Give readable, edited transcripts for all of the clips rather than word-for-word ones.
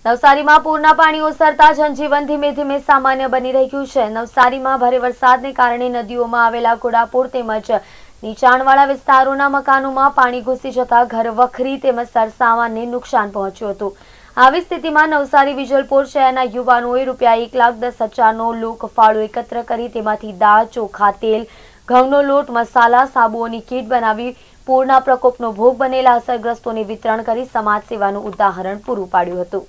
નવસારીમાં પૂરના પાણી ઓસરતા જનજીવન ધીમે ધીમે સામાન્ય બની રહ્યું છે। નવસારીમાં ભારે વરસાદને કારણે નદીઓમાં આવેલા ઘોડાપુર તેમજ નીચાણવાળા વિસ્તારોના મકાનોમાં પાણી ઘૂસી જતા ઘરવખરી તેમજ સરસામાનને નુકસાન પહોંચ્યું હતું। આવી સ્થિતિમાં નવસારી વિજલપોર શહેરના યુવાનોએ ₹1,10,000નો લોક ફાળો એકત્ર કરી તેમાંથી દાળ, ચોખા, તેલ, ઘઉંનો લોટ, મસાલા, સાબુઓની કીટ બનાવી પૂરના પ્રકોપનો ભોગ બનેલા અસરગ્રસ્તોને વિતરણ કરી સમાજ સેવાનું ઉદાહરણ પૂરું પાડ્યું હતું।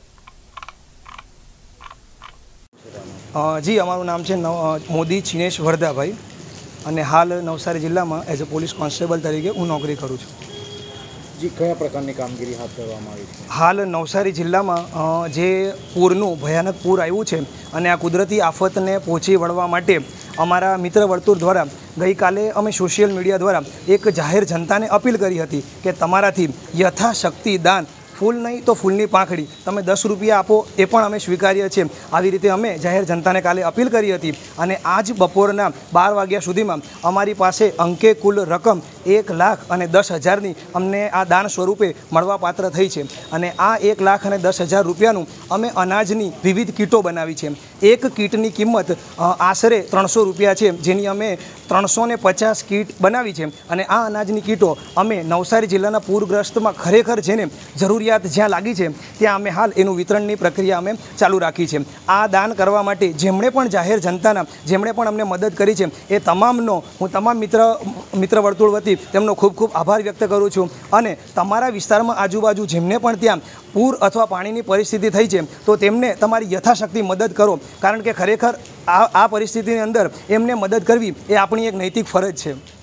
जी अमरु नाम है मोदी चिनेश वरदाभाई और हाल नवसारी जिला में एज ए पोलीस कॉन्स्टेबल तरीके हूँ नौकरी करूँ छूँ। जी क्या प्रकार की कामगीरी हाथ धरवामां आवी छे? हाल नवसारी जिला में जे पूरनु भयानक पूर आव्युं छे अने आ कुदरती आफत ने पहोंची वळवा माटे अमारा मित्र वर्तुळ द्वारा गई काले अमे सोशियल मीडिया द्वारा एक जाहिर जनता ने अपील करी हती कि तमाराथी यथाशक्ति दान फूल नहीं तो फूलनी पाखड़ी तमे 10 रुपया आपो ए पण अमे स्वीकार्य छे। आवी रीते अमे जाहिर जनताने काले अपील करी हती अने आज बपोરના 12 वाग्या सुधीमां अमारी पासे अंके कुल रकम 1,10,000 अमने आ दान स्वरूपे मळवा पात्र थई छे अने आ 1,10,000 रुपयानुं अमे अनाजनी विविध कीटो बनावी छे। एक कीटनी किंमत आशरे 300 रुपया छे, जेनी अमे 350 कीट बनावी छे अने आ अनाजनी कीटो अमे नवसारी जिल्लाना पूरग्रस्तमां खरेखर जेने जरूरियात ज्यां लागी छे त्यां अमे हाल एनुं वितरणनी प्रक्रिया अमे चालू राखी छे। आ दान करवा माटे जेमणे पण जाहेर जनताना जेमणे पण अमने मदद करी छे ए तमामनो हूँ तमाम मित्र वर्तुळ वती तेमनो खूब खूब आभार व्यक्त करूँ छूँ अने तमारा विस्तारमां आजूबाजू जेमने पण त्यां पूर अथवा पाणीनी परिस्थिति थई छे तो तेमने तमारी यथाशक्ति मदद करो, कारण के खरेखर आ परिस्थितिनी अंदर एमने मदद करवी ए आपणी एक नैतिक फरज छे।